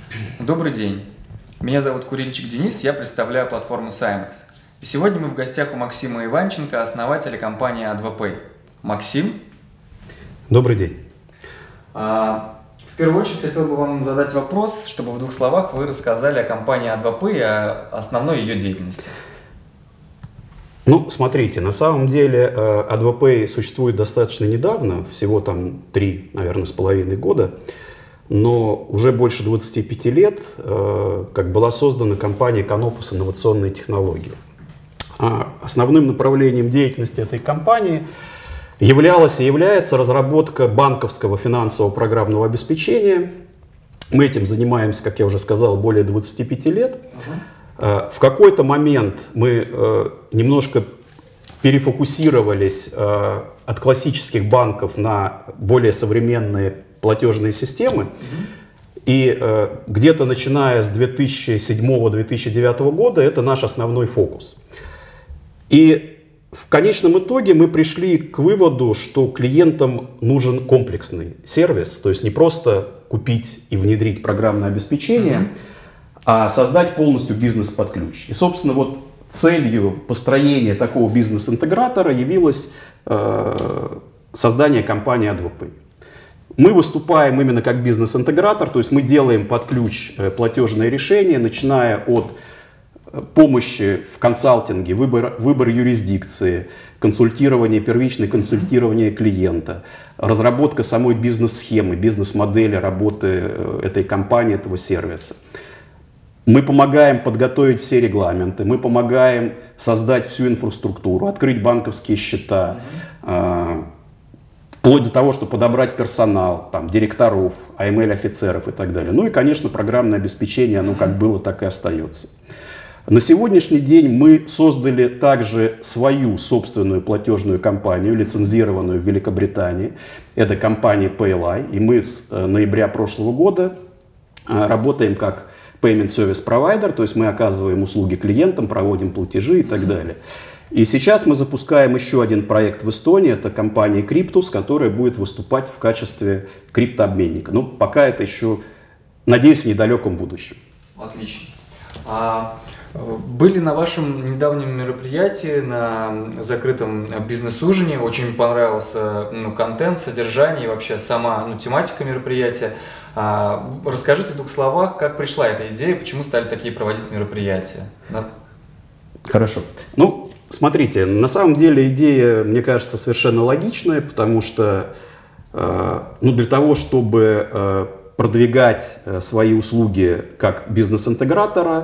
Добрый день. Меня зовут Курильчик Денис, я представляю платформу Simex. И сегодня мы в гостях у Максима Иванченко, основателя компании A2Pay. Максим? Добрый день. В первую очередь хотел бы вам задать вопрос, чтобы в двух словах вы рассказали о компании A2Pay и о основной ее деятельности. Ну, смотрите, на самом деле A2Pay существует достаточно недавно, всего там 3, наверное, с половиной года, но уже больше 25 лет как была создана компания Canopus инновационные технологии. Основным направлением деятельности этой компании являлась и является разработка банковского финансового программного обеспечения. Мы этим занимаемся, как я уже сказал, более 25 лет. В какой-то момент мы немножко перефокусировались от классических банков на более современные платежные системы. И где-то начиная с 2007-2009 года это наш основной фокус. И в конечном итоге мы пришли к выводу, что клиентам нужен комплексный сервис, то есть не просто купить и внедрить программное обеспечение, а создать полностью бизнес под ключ. И, собственно, вот целью построения такого бизнес-интегратора явилось создание компании A2Pay. Мы выступаем именно как бизнес-интегратор, то есть мы делаем под ключ платежные решения, начиная от помощи в консалтинге, выбор юрисдикции, первичное консультирование клиента, разработка самой бизнес-схемы, бизнес-модели работы этой компании, этого сервиса. Мы помогаем подготовить все регламенты, мы помогаем создать всю инфраструктуру, открыть банковские счета, вплоть до того, чтобы подобрать персонал, там, директоров, AML-офицеров и так далее. Ну и, конечно, программное обеспечение, оно как было, так и остается. На сегодняшний день мы создали также свою собственную платежную компанию, лицензированную в Великобритании. Это компания PayLi. И мы с ноября прошлого года работаем как Payment Service Provider, то есть мы оказываем услуги клиентам, проводим платежи и так далее. И сейчас мы запускаем еще один проект в Эстонии, это компания Cryptus, которая будет выступать в качестве криптообменника. Но пока это еще, надеюсь, в недалеком будущем. Отлично. Были на вашем недавнем мероприятии, на закрытом бизнес-ужине, очень понравился контент, содержание и вообще сама тематика мероприятия. Расскажите в двух словах, как пришла эта идея, почему стали такие проводить мероприятия? Хорошо. Ну, смотрите, на самом деле идея, мне кажется, совершенно логичная, потому что для того, чтобы продвигать свои услуги как бизнес-интегратора,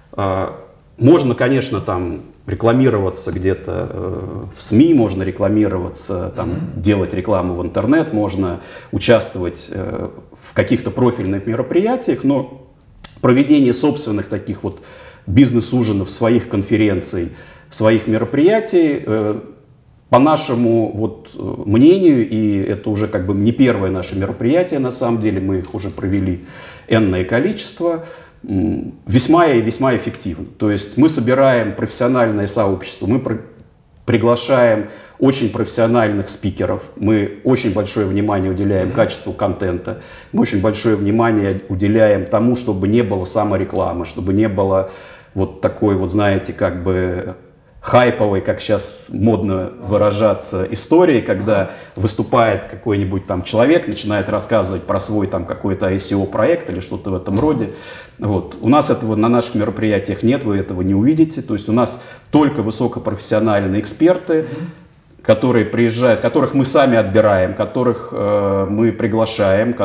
можно, конечно, там рекламироваться где-то в СМИ, можно рекламироваться, там, делать рекламу в интернет, можно участвовать в каких-то профильных мероприятиях, но проведение собственных таких вот бизнес-ужинов, своих конференций, своих мероприятий, по нашему мнению, и это уже как бы не первое наше мероприятие, на самом деле, мы их уже провели энное количество, весьма и весьма эффективно. То есть мы собираем профессиональное сообщество, мы приглашаем очень профессиональных спикеров, мы очень большое внимание уделяем качеству контента, мы очень большое внимание уделяем тому, чтобы не было саморекламы, чтобы не было вот такой вот, знаете, как бы хайповой, как сейчас модно выражаться, истории, когда выступает какой-нибудь там человек, начинает рассказывать про свой там какой-то ICO-проект или что-то в этом роде. Вот. У нас этого на наших мероприятиях нет, вы этого не увидите. То есть у нас только высокопрофессиональные эксперты, которые приезжают, которых мы сами отбираем, которых мы приглашаем,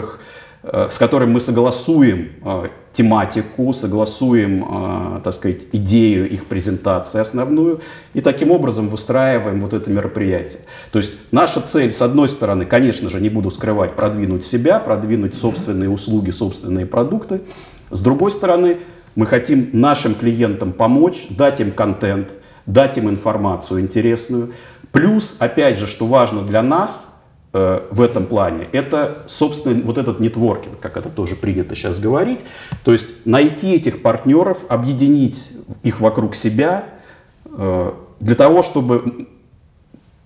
с которыми мы согласуем тематику, согласуем, так сказать, идею их презентации основную и таким образом выстраиваем вот это мероприятие. То есть наша цель, с одной стороны, конечно же, не буду скрывать, продвинуть себя, продвинуть собственные услуги, собственные продукты. С другой стороны, мы хотим нашим клиентам помочь, дать им контент, дать им информацию интересную. Плюс, опять же, что важно для нас, в этом плане, это, собственно, вот этот нетворкинг, как это тоже принято сейчас говорить. То есть найти этих партнеров, объединить их вокруг себя для того, чтобы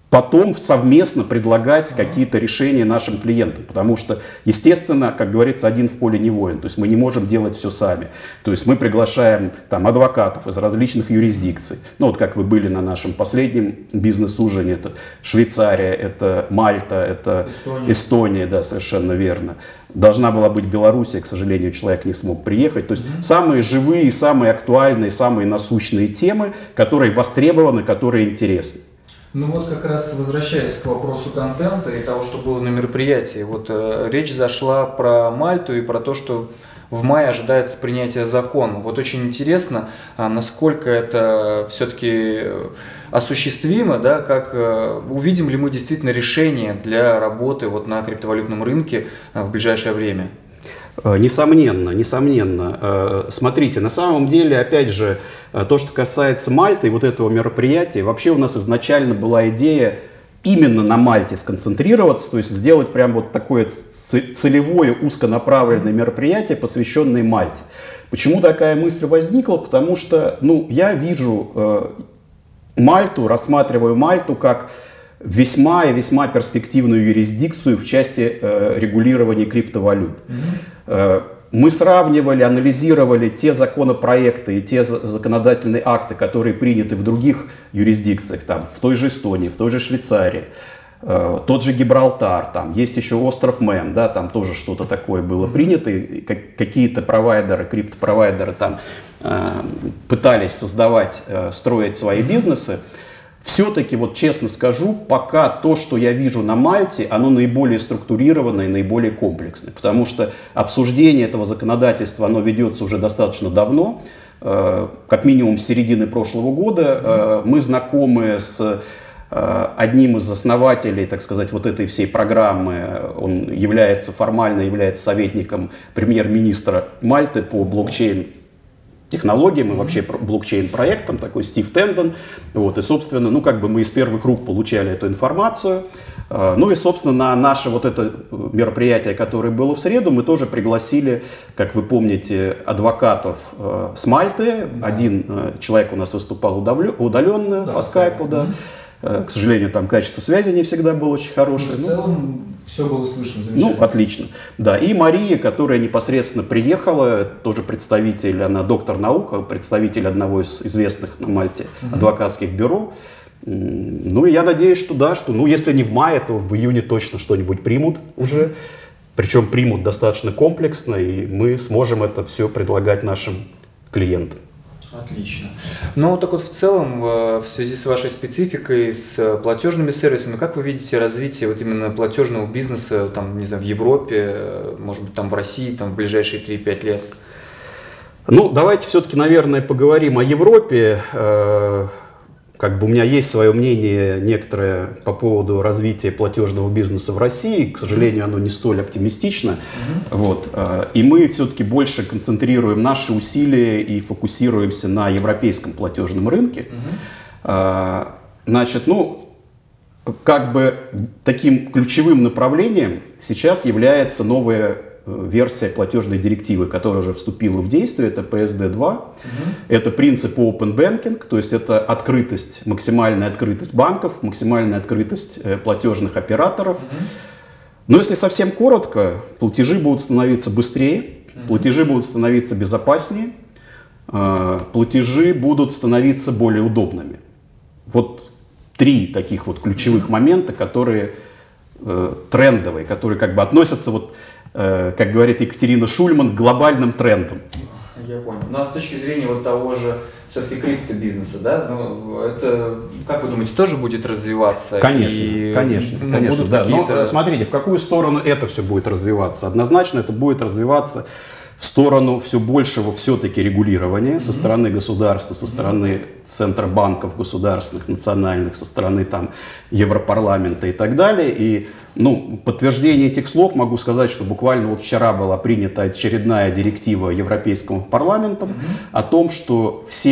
потом совместно предлагать какие-то решения нашим клиентам. Потому что, естественно, как говорится, один в поле не воин. То есть мы не можем делать все сами. То есть мы приглашаем там адвокатов из различных юрисдикций. Ну вот как вы были на нашем последнем бизнес-ужине. Это Швейцария, это Мальта, это Эстония, да, совершенно верно. Должна была быть Белоруссия, к сожалению, человек не смог приехать. То есть самые живые, самые актуальные, самые насущные темы, которые востребованы, которые интересны. Ну вот как раз возвращаясь к вопросу контента и того, что было на мероприятии, вот речь зашла про Мальту и про то, что в мае ожидается принятие закона. Вот очень интересно, насколько это все-таки осуществимо, да, как увидим ли мы действительно решение для работы вот на криптовалютном рынке в ближайшее время? Несомненно, несомненно. Смотрите, на самом деле, опять же, то, что касается Мальты и вот этого мероприятия, вообще у нас изначально была идея именно на Мальте сконцентрироваться, то есть сделать прям вот такое целевое, узконаправленное мероприятие, посвященное Мальте. Почему такая мысль возникла? Потому что, ну, я вижу Мальту, рассматриваю Мальту как весьма и весьма перспективную юрисдикцию в части регулирования криптовалют. Мы сравнивали, анализировали те законопроекты и те законодательные акты, которые приняты в других юрисдикциях, там, в той же Эстонии, в той же Швейцарии, тот же Гибралтар, там есть еще остров Мэн, да, там тоже что-то такое было принято, и какие-то провайдеры, криптопровайдеры там пытались создавать, строить свои бизнесы. Все-таки, вот честно скажу, пока то, что я вижу на Мальте, оно наиболее структурированное и наиболее комплексное. Потому что обсуждение этого законодательства, оно ведется уже достаточно давно, как минимум с середины прошлого года. Мы знакомы с одним из основателей, так сказать, вот этой всей программы. Он формально является советником премьер-министра Мальты по блокчейн технологиям и вообще блокчейн-проектам, такой Стив Тендон. Вот, и, собственно, ну, как бы мы из первых рук получали эту информацию. Ну и, собственно, на наше вот это мероприятие, которое было в среду, мы тоже пригласили, как вы помните, адвокатов с Мальты. Один человек у нас выступал удаленно, по скайпу, да. К сожалению, там качество связи не всегда было очень хорошее. В целом все было слышно замечательно. Ну, отлично. Да, и Мария, которая непосредственно приехала, тоже представитель, она доктор наук, представитель одного из известных на Мальте адвокатских бюро. Ну, и я надеюсь, что да, что, ну, если не в мае, то в июне точно что-нибудь примут уже. Причем примут достаточно комплексно, и мы сможем это все предлагать нашим клиентам. Отлично. Ну, так вот, в целом, в связи с вашей спецификой, с платежными сервисами, как вы видите развитие вот именно платежного бизнеса, там, не знаю, в Европе, может быть, там в России, там, в ближайшие 3-5 лет? Ну, давайте все-таки, наверное, поговорим о Европе. Как бы у меня есть свое мнение некоторое по поводу развития платежного бизнеса в России. К сожалению, оно не столь оптимистично. Вот. И мы все-таки больше концентрируем наши усилия и фокусируемся на европейском платежном рынке. Значит, ну, как бы таким ключевым направлением сейчас является новая версия платежной директивы, которая уже вступила в действие, это PSD2. Это принцип Open Banking, то есть это открытость, максимальная открытость банков, максимальная открытость платежных операторов. Но если совсем коротко, платежи будут становиться быстрее, платежи будут становиться безопаснее, платежи будут становиться более удобными. Вот три таких вот ключевых момента, которые трендовые, которые как бы относятся вот, как говорит Екатерина Шульман, к глобальным трендам. Я понял. Ну а с точки зрения вот того же все-таки криптобизнеса, да, ну, это, как вы думаете, тоже будет развиваться? Конечно, и, конечно, ну, конечно, да. Но смотрите, в какую сторону это все будет развиваться? Однозначно это будет развиваться в сторону все большего все-таки регулирования со стороны государства, со стороны центробанков государственных, национальных, со стороны там Европарламента и так далее. И, ну, подтверждение этих слов могу сказать, что буквально вот вчера была принята очередная директива Европейским парламентом о том, что все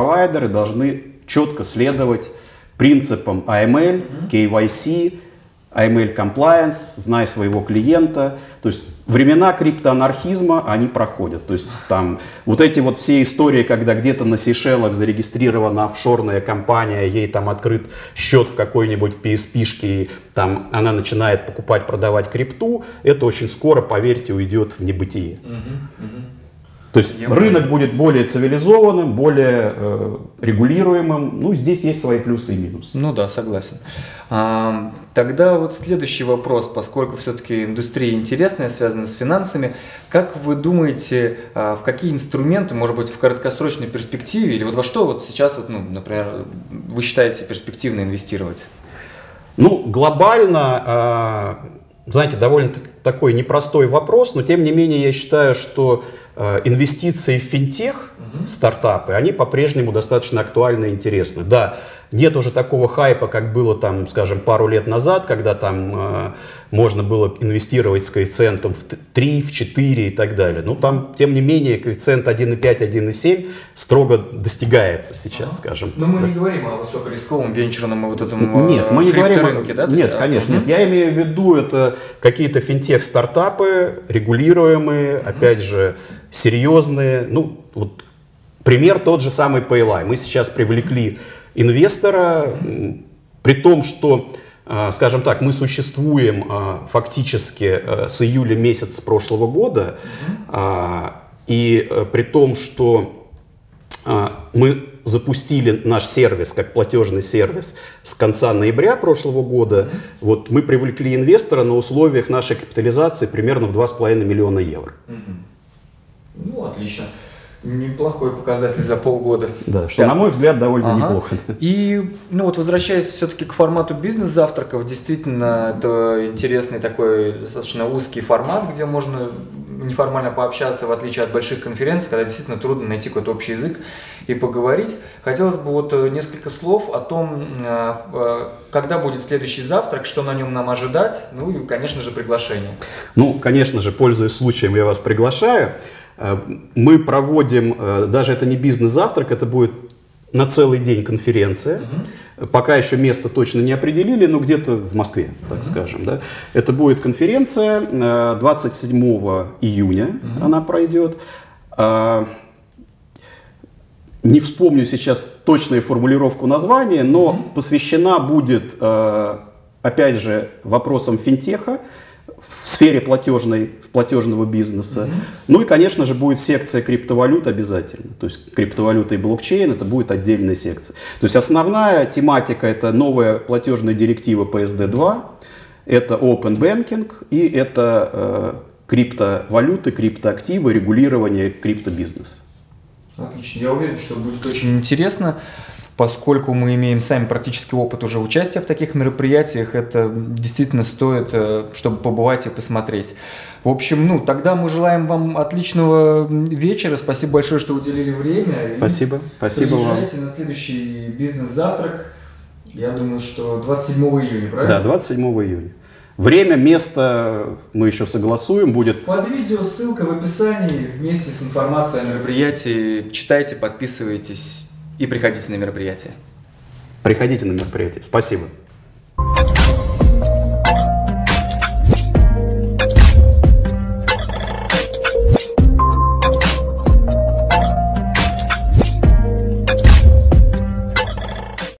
криптопровайдеры должны четко следовать принципам AML, KYC, AML compliance, знай своего клиента. То есть времена криптоанархизма, они проходят. То есть там вот эти вот все истории, когда где-то на Сейшелах зарегистрирована офшорная компания, ей там открыт счет в какой-нибудь PSP-шке, там она начинает покупать, продавать крипту, это очень скоро, поверьте, уйдет в небытие. То есть рынок будет более цивилизованным, более регулируемым. Ну, здесь есть свои плюсы и минусы. Ну да, согласен. Тогда вот следующий вопрос, поскольку все-таки индустрия интересная, связана с финансами. Как вы думаете, в какие инструменты, может быть, в краткосрочной перспективе, или вот во что вот сейчас, вот, ну, например, вы считаете перспективно инвестировать? Ну, глобально, знаете, довольно такой непростой вопрос, но тем не менее я считаю, что инвестиции в финтех, стартапы, они по-прежнему достаточно актуальны и интересны. Да, нет уже такого хайпа, как было там, скажем, пару лет назад, когда там можно было инвестировать с коэффициентом в 3, в 4 и так далее. Но там, тем не менее, коэффициент 1,5, 1,7 строго достигается сейчас, скажем. Но мы не говорим о высокорисковом венчурном и вот этом нет, мы не говорим да? Нет, конечно, нет. Я имею в виду, это какие-то финтех-стартапы, регулируемые, опять же, серьезные. Ну, вот пример тот же самый Payline. Мы сейчас привлекли инвестора, при том, что, скажем так, мы существуем фактически с июля месяца прошлого года, и при том, что мы запустили наш сервис как платежный сервис с конца ноября прошлого года, вот мы привлекли инвестора на условиях нашей капитализации примерно в 2,5 миллиона евро. Ну, отлично. Неплохой показатель за полгода. Да, что, на мой взгляд, довольно неплохо. И, ну вот, возвращаясь все-таки к формату бизнес-завтраков, действительно, это интересный такой достаточно узкий формат, где можно неформально пообщаться, в отличие от больших конференций, когда действительно трудно найти какой-то общий язык и поговорить. Хотелось бы вот несколько слов о том, когда будет следующий завтрак, что на нем нам ожидать, ну и, конечно же, приглашение. Ну, конечно же, пользуясь случаем, я вас приглашаю. Мы проводим, даже это не бизнес-завтрак, это будет на целый день конференция. Пока еще место точно не определили, но где-то в Москве, так скажем. Да? Это будет конференция 27 июня, она пройдет. Не вспомню сейчас точную формулировку названия, но посвящена будет, опять же, вопросам финтеха в сфере платежного бизнеса. Ну и, конечно же, будет секция криптовалют обязательно. То есть криптовалюта и блокчейн — это будет отдельная секция. То есть основная тематика — это новая платежная директива PSD2, это Open Banking и это криптовалюты, криптоактивы, регулирование криптобизнеса. Отлично. Я уверен, что будет очень интересно. Поскольку мы имеем сами практический опыт уже участия в таких мероприятиях, это действительно стоит, чтобы побывать и посмотреть. В общем, ну, тогда мы желаем вам отличного вечера. Спасибо большое, что уделили время. Спасибо. Спасибо вам. Приезжайте на следующий бизнес-завтрак. Я думаю, что 27 июня, правильно? Да, 27 июня. Время, место мы еще согласуем. Будет под видео ссылка в описании вместе с информацией о мероприятии. Читайте, подписывайтесь. И приходите на мероприятие. Приходите на мероприятие. Спасибо.